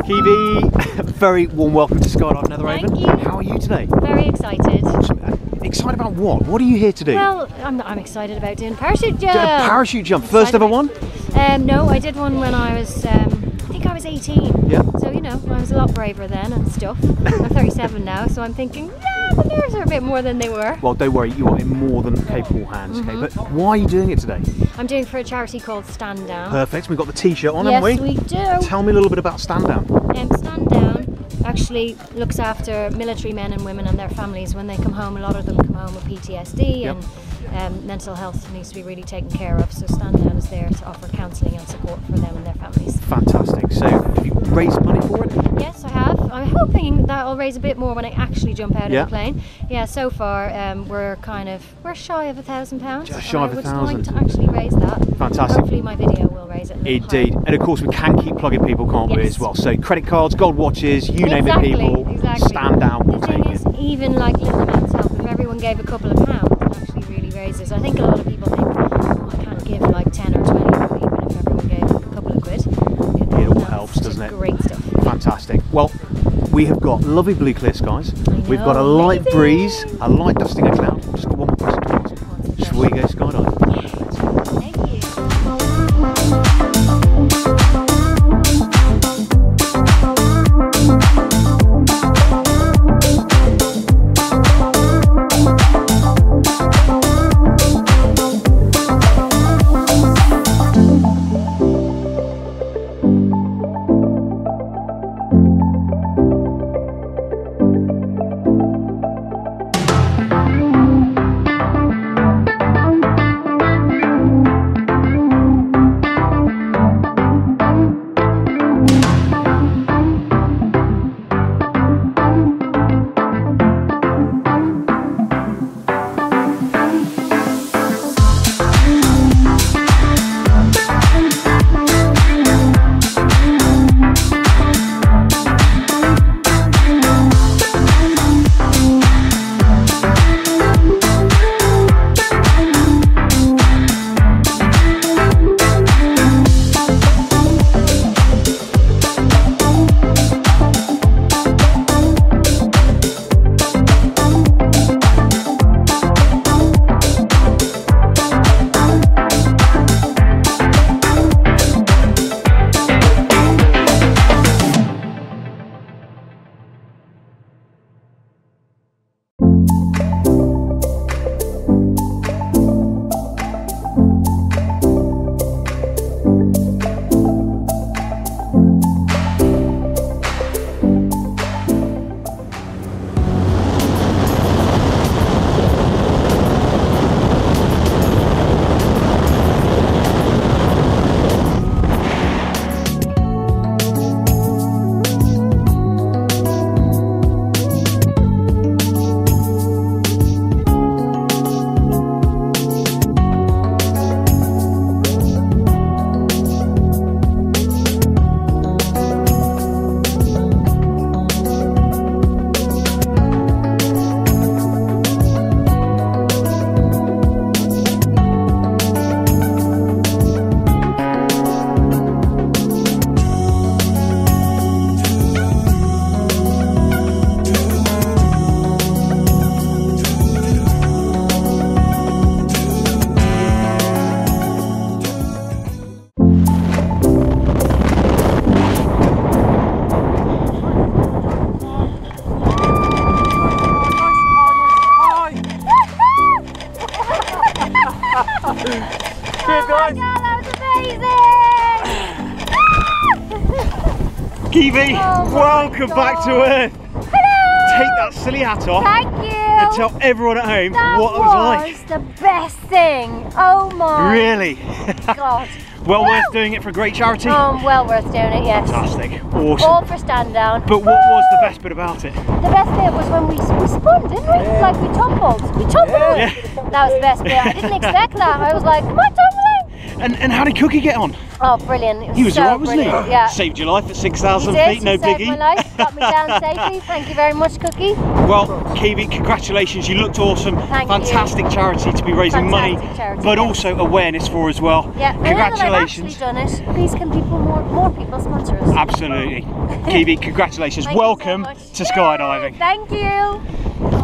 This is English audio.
Kiwi, very warm welcome to Skydive Netheravon. Thank you. How are you today? Very excited. Excited about what? What are you here to do? Well, I'm excited about doing parachute jump. Parachute jump, first ever one? No, I did one when I was, I think I was 18. Yeah. So, you know, I was a lot braver then and stuff. I'm 37 now, so I'm thinking, yeah, the nerves are a bit more than they were. Well, don't worry, you are in more than capable hands, okay? But why are you doing it today? I'm doing it for a charity called Stand Down. Perfect, we've got the t-shirt on, Yes, haven't we? we do. Tell me a little bit about Stand Down. Stand Down actually looks after military men and women and their families when they come home. A lot of them come home with PTSD and mental health needs to be really taken care of. So Stand Down is there to offer counselling and support for them and their families. Fantastic. So have you raised money for it? Yes, I have. I'm hoping that I'll raise a bit more when I actually jump out of the plane. Yeah, so far we're shy of £1,000. Just shy of 1,000. I would like to actually raise that. Fantastic. Hopefully my video will raise it a little Indeed. higher. And of course we can keep plugging people, can't we, Yes. as well? So credit cards, gold watches, you name it, people. Exactly. Stand Down, we'll The take thing it. is, even like Little Amounts Help, if everyone gave a couple of pounds, it actually really raises. I think a lot of people think, oh, I can't give like 10 or 20, but even if everyone gave like a couple of quid, It all helps, doesn't it? Great stuff. Fantastic. Well, we have got lovely blue clear skies. We've got a know, light amazing. breeze, a light dusting a cloud. Just got one more question to ask. Just before you go skydiving. Thank you. Kiwi, welcome back to Earth. Hello! Take that silly hat off Thank you! and tell everyone at home That what it was like. the best thing. Oh my Really? God. Well worth doing it for a great charity. Well worth doing it, yes. Fantastic, awesome. All for Stand Down. But what was the best bit about it? The best bit was when we spun, didn't we? Like we tumbled. We tumbled. Yeah. That was the best bit. I didn't expect that. I was like, am I tumbling? And how did Cookie get on? Oh, brilliant. He was so alright, wasn't he? brilliant. Yeah. Saved your life at 6,000 He did. feet, no He saved biggie. my life, got me down safely. Thank you very much, Cookie. Well, Kiwi, congratulations. You looked awesome. Thank Fantastic you. charity to be raising Fantastic money, charity, but yeah. also awareness for as well. Yeah. Congratulations. Now that I've actually done it, please can more people sponsor us? Absolutely. Kiwi, congratulations. Thank you so Welcome much. to skydiving. Thank you.